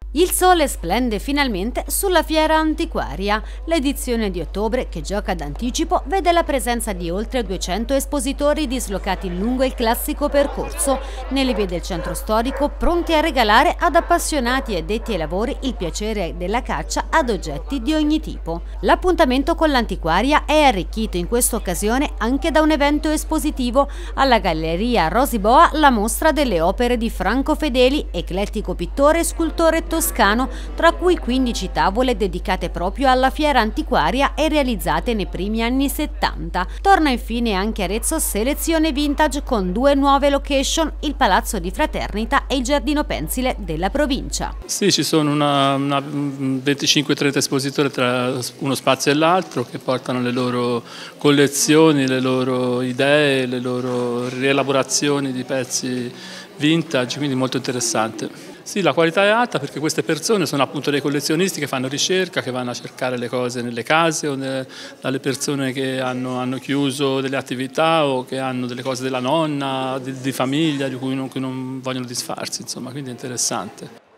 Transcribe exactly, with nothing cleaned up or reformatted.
Il sole splende finalmente sulla Fiera Antiquaria. L'edizione di ottobre, che gioca d'anticipo, vede la presenza di oltre duecento espositori dislocati lungo il classico percorso, nelle vie del centro storico, pronti a regalare ad appassionati e addetti ai lavori il piacere della caccia ad oggetti di ogni tipo. L'appuntamento con l'Antiquaria è arricchito in questa occasione anche da un evento espositivo. Alla Galleria Rosiboa la mostra delle opere di Franco Fedeli, eclettico pittore e scultore toscano, toscano, tra cui quindici tavole dedicate proprio alla Fiera Antiquaria e realizzate nei primi anni settanta. Torna infine anche Arezzo Selezione Vintage con due nuove location, il Palazzo di Fraternita e il Giardino Pensile della provincia. Sì, ci sono una, una venticinque trenta espositori tra uno spazio e l'altro che portano le loro collezioni, le loro idee, le loro rielaborazioni di pezzi vintage, quindi molto interessante. Sì, la qualità è alta perché queste persone sono appunto dei collezionisti che fanno ricerca, che vanno a cercare le cose nelle case o ne, dalle persone che hanno, hanno chiuso delle attività o che hanno delle cose della nonna, di, di famiglia, di cui non, cui non vogliono disfarsi, insomma, quindi è interessante.